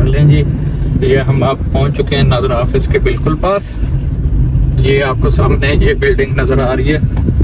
लें जी, ये हम आप पहुंच चुके हैं नादरा ऑफिस के बिल्कुल पास। ये आपको सामने ये बिल्डिंग नज़र आ रही है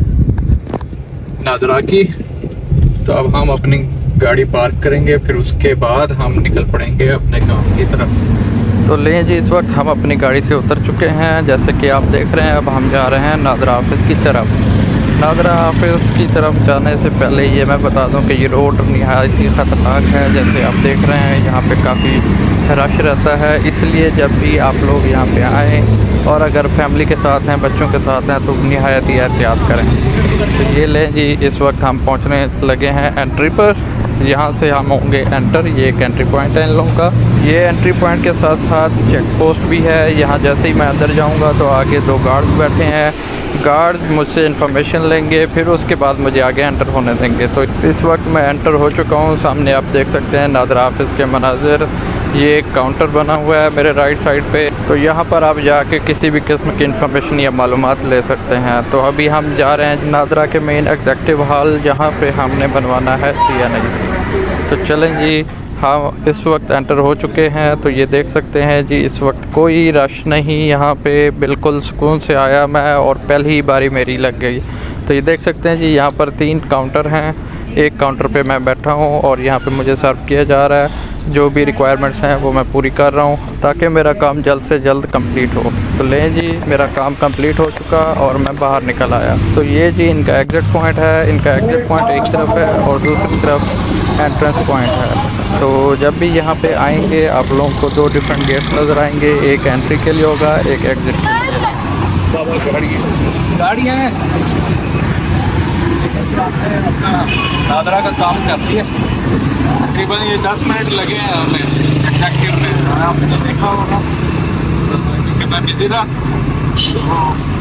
नादरा की। तो अब हम अपनी गाड़ी पार्क करेंगे, फिर उसके बाद हम निकल पड़ेंगे अपने काम की तरफ। तो लें जी, इस वक्त हम अपनी गाड़ी से उतर चुके हैं। जैसे कि आप देख रहे हैं, अब हम जा रहे हैं नादरा ऑफिस की तरफ। नादरा ऑफिस की तरफ जाने से पहले ये मैं बता दूं कि ये रोड नहायत ही ख़तरनाक है। जैसे आप देख रहे हैं, यहाँ पे काफ़ी रश रहता है, इसलिए जब भी आप लोग यहाँ पे आएँ और अगर फैमिली के साथ हैं, बच्चों के साथ हैं, तो नहायत ही एहतियात करें। तो ये लें जी, इस वक्त हम पहुँचने लगे हैं एंट्री पर। यहाँ से हम होंगे एंटर। ये एक एंट्री पॉइंट है इन लोगों का। ये एंट्री पॉइंट के साथ साथ चेक पोस्ट भी है। यहाँ जैसे ही मैं अंदर जाऊँगा तो आगे 2 गार्ड्स बैठे हैं। गार्ड मुझसे इन्फॉर्मेशन लेंगे, फिर उसके बाद मुझे आगे एंटर होने देंगे। तो इस वक्त मैं एंटर हो चुका हूँ। सामने आप देख सकते हैं नादरा ऑफिस के मनाजिर। ये एक काउंटर बना हुआ है मेरे राइट साइड पे। तो यहाँ पर आप जाके किसी भी किस्म की इन्फॉर्मेशन या मालूमात ले सकते हैं। तो अभी हम जा रहे हैं नादरा के मेन एग्जेक्टिव हॉल, जहाँ पे हमने बनवाना है CNIC। तो चलें जी, हम इस वक्त एंटर हो चुके हैं। तो ये देख सकते हैं जी, इस वक्त कोई रश नहीं यहाँ पे, बिल्कुल सुकून से आया मैं और पहली ही बारी मेरी लग गई। तो ये देख सकते हैं जी, यहाँ पर 3 काउंटर हैं। एक काउंटर पे मैं बैठा हूँ और यहाँ पे मुझे सर्व किया जा रहा है। जो भी रिक्वायरमेंट्स हैं वो मैं पूरी कर रहा हूँ ताकि मेरा काम जल्द से जल्द कंप्लीट हो। तो लें जी, मेरा काम कंप्लीट हो चुका और मैं बाहर निकल आया। तो ये जी इनका एग्ज़िट पॉइंट है। इनका एग्ज़िट पॉइंट एक तरफ है और दूसरी तरफ एंट्रेंस पॉइंट है। तो जब भी यहाँ पे आएंगे आप लोगों को 2 डिफरेंट गेट्स नज़र आएंगे। एक एंट्री के लिए होगा, एक एग्ज़िट के लिए। गाड़ियाँ हैं अपना नादरा का काम करती है। तकरीबन ये 10 मिनट लगे हैं हमें एग्जेक्टिव में। आपने देखा होगा क्योंकि मैं बिजी था, तो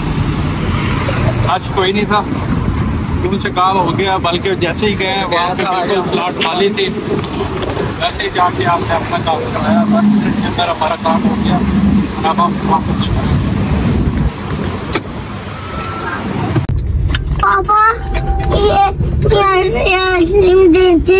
आज कोई नहीं था, उनसे काम हो गया। बल्कि जैसे ही गए वहाँ पे बिल्कुल प्लाट खाली थी, वैसे ही जाके आपने अपना काम कराया। 10 मिनट के अंदर हमारा काम हो गया। अब हम वापस पापा ये देते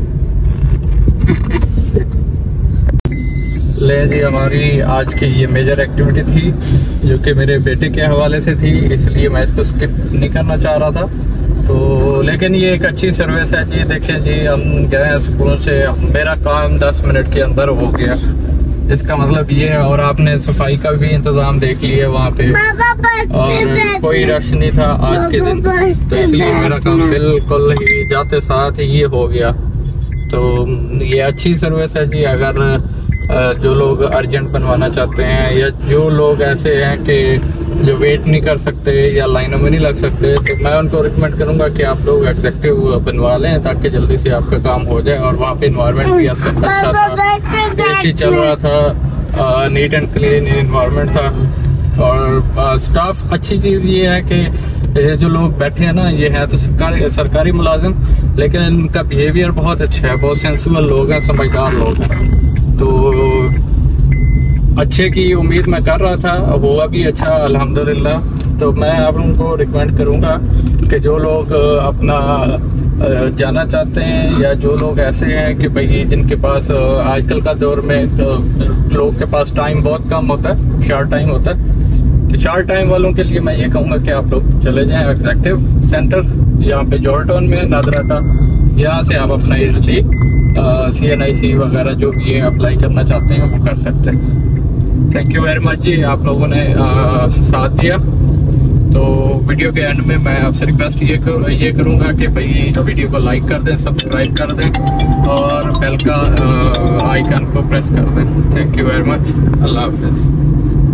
ले जी, हमारी आज की ये मेजर एक्टिविटी थी जो कि मेरे बेटे के हवाले से थी, इसलिए मैं इसको स्किप नहीं करना चाह रहा था। तो लेकिन ये एक अच्छी सर्विस है जी। देखें जी, हम गए सुकून से, मेरा काम 10 मिनट के अंदर हो गया। इसका मतलब ये है। और आपने सफाई का भी इंतजाम देख लिया वहाँ पे, और कोई रश नहीं था आज के दिन, तो इसलिए मेरा काम बिल्कुल ही जाते साथ ही ये हो गया। तो ये अच्छी सर्विस है जी। अगर जो लोग अर्जेंट बनवाना चाहते हैं या जो लोग ऐसे हैं कि जो वेट नहीं कर सकते या लाइनों में नहीं लग सकते, तो मैं उनको रिकमेंड करूंगा कि आप लोग एग्जेक्टिव बनवा लें ताकि जल्दी से आपका काम हो जाए। और वहाँ पे इन्वायरमेंट भी अच्छा था, AC चल रहा था, नीट एंड क्लीन इन्वायरमेंट था। और स्टाफ, अच्छी चीज़ ये है कि जो लोग बैठे हैं ना, ये है तो सरकारी मुलाजिम, लेकिन इनका बिहेवियर बहुत अच्छा है। बहुत सेंसिबल लोग हैं, समझदार लोग हैं। तो अच्छे की उम्मीद मैं कर रहा था, हुआ भी अच्छा अल्हम्दुलिल्लाह। तो मैं आप लोगों को रिकमेंड करूंगा कि जो लोग अपना जाना चाहते हैं या जो लोग ऐसे हैं कि भाई जिनके पास आजकल का दौर में लोग के पास टाइम बहुत कम होता है, शॉर्ट टाइम होता है, तो शॉर्ट टाइम वालों के लिए मैं ये कहूँगा कि आप लोग चले जाएं एग्जेक्टिव सेंटर, यहाँ पे जॉर्ज टाउन में नादरा का। यहाँ से आप अपना इजली CNIC वगैरह जो भी है अप्लाई करना चाहते हैं वो कर सकते हैं। थैंक यू वेरी मच जी, आप लोगों ने साथ दिया। तो वीडियो के एंड में मैं आपसे रिक्वेस्ट ये करूँगा कि भाई वीडियो को लाइक कर दें, सब्सक्राइब कर दें और बेल का आइकन को प्रेस कर दें। Thank you very much. अल्लाह हाफिज़।